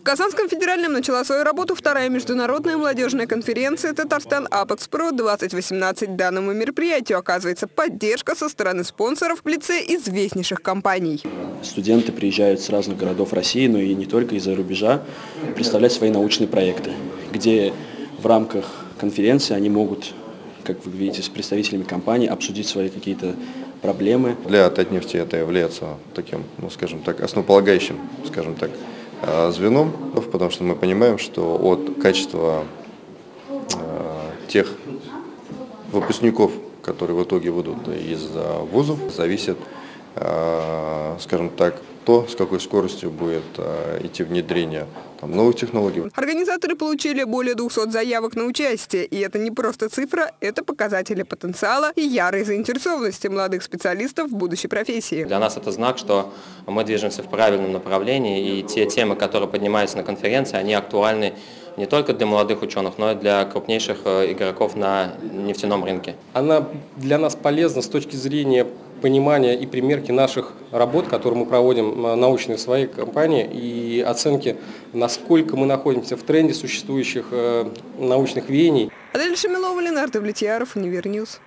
Казанском федеральном начала свою работу вторая международная молодежная конференция «Татарстан Апекспро-2018». Данному мероприятию оказывается поддержка со стороны спонсоров в лице известнейших компаний. Студенты приезжают с разных городов России, но и не только из-за рубежа, представлять свои научные проекты, где в рамках конференции они могут, как вы видите, с представителями компаний обсудить свои какие-то проблемы. Для Татнефти это является таким, скажем так, основополагающим, звеном, потому что мы понимаем, что от качества тех выпускников, которые в итоге выйдут из вузов, зависит, скажем так, то, с какой скоростью будет идти внедрение новых технологий. Организаторы получили более 200 заявок на участие. И это не просто цифра, это показатели потенциала и ярой заинтересованности молодых специалистов в будущей профессии. Для нас это знак, что мы движемся в правильном направлении, и те темы, которые поднимаются на конференции, они актуальны не только для молодых ученых, но и для крупнейших игроков на нефтяном рынке. Она для нас полезна с точки зрения понимания и примерки наших работ, которые мы проводим научные в своей компании, и оценки, насколько мы находимся в тренде существующих научных веяний. Адель Шамилова, Ленардо Влетьяров, Универньюз.